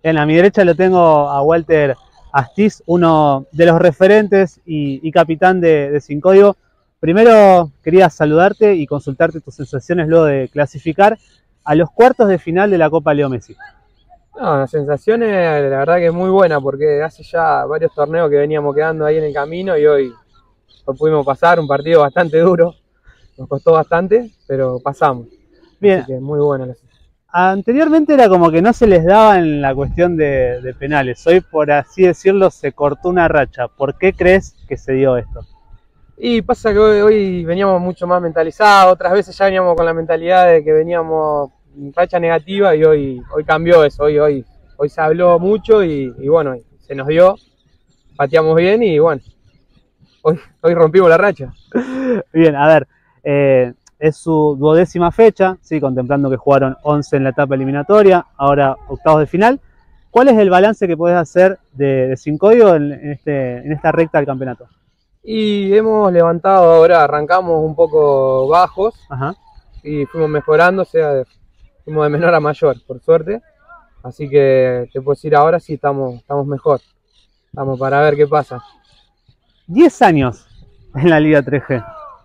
Bien, a mi derecha lo tengo a Walter Astiz, uno de los referentes y capitán de Sin Código. Primero quería saludarte y consultarte tus sensaciones luego de clasificar a los cuartos de final de la Copa Leo Messi. No, las sensaciones, la verdad que es muy buena porque hace ya varios torneos que veníamos quedando ahí en el camino y hoy pudimos pasar un partido bastante duro. Nos costó bastante, pero pasamos. Bien. Así que muy buena la sensación. Anteriormente era como que no se les daba en la cuestión de penales. Hoy, por así decirlo, se cortó una racha. ¿Por qué crees que se dio esto? Y pasa que hoy veníamos mucho más mentalizados, otras veces ya veníamos con la mentalidad de que veníamos en racha negativa y hoy cambió eso, hoy se habló mucho y bueno, se nos dio, pateamos bien y bueno, hoy rompimos la racha. Bien, a ver, es su 12ª fecha, ¿sí? Contemplando que jugaron 11 en la etapa eliminatoria, ahora octavos de final. ¿Cuál es el balance que podés hacer de Sin Código en esta recta del campeonato? Y hemos levantado ahora, arrancamos un poco bajos. Ajá. Y fuimos mejorando, o sea, fuimos de menor a mayor, por suerte. Así que te puedo decir ahora sí estamos mejor. Estamos para ver qué pasa. 10 años en la Liga 3G.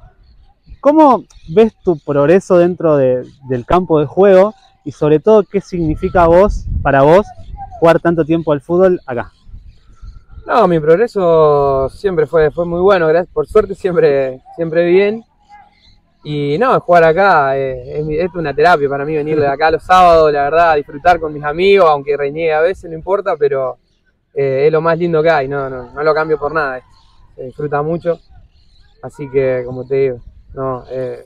¿Cómo ves tu progreso dentro del campo de juego y sobre todo qué significa para vos jugar tanto tiempo al fútbol acá? No, mi progreso siempre fue muy bueno, gracias, por suerte siempre bien. Y no, jugar acá es una terapia para mí, venir de acá los sábados, la verdad, disfrutar con mis amigos, aunque reniegue a veces, no importa, pero es lo más lindo que hay, no lo cambio por nada, se disfruta mucho, así que como te digo, no,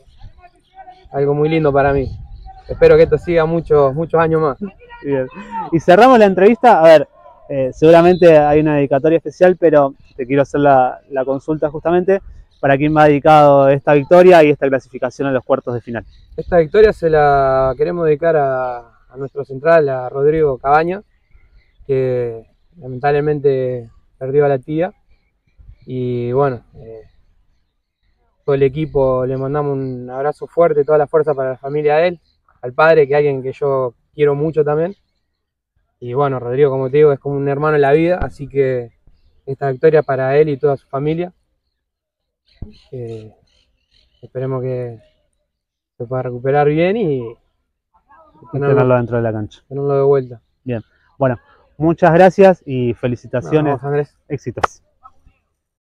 algo muy lindo para mí. Espero que esto siga muchos años más. Bien. Y cerramos la entrevista, a ver, seguramente hay una dedicatoria especial, pero te quiero hacer la consulta justamente. ¿Para quién va dedicado esta victoria y esta clasificación a los cuartos de final? Esta victoria se la queremos dedicar a nuestro central, a Rodrigo Cabaña, que lamentablemente perdió a la tía. Y bueno, todo el equipo le mandamos un abrazo fuerte, toda la fuerza para la familia de él, al padre, que es alguien que yo quiero mucho también. Y bueno, Rodrigo, como te digo, es como un hermano en la vida, así que esta victoria para él y toda su familia. Esperemos que se pueda recuperar bien y tenerlo dentro de la cancha. Tenerlo de vuelta. Bien, bueno, muchas gracias y felicitaciones. Vamos, Andrés. Éxitos.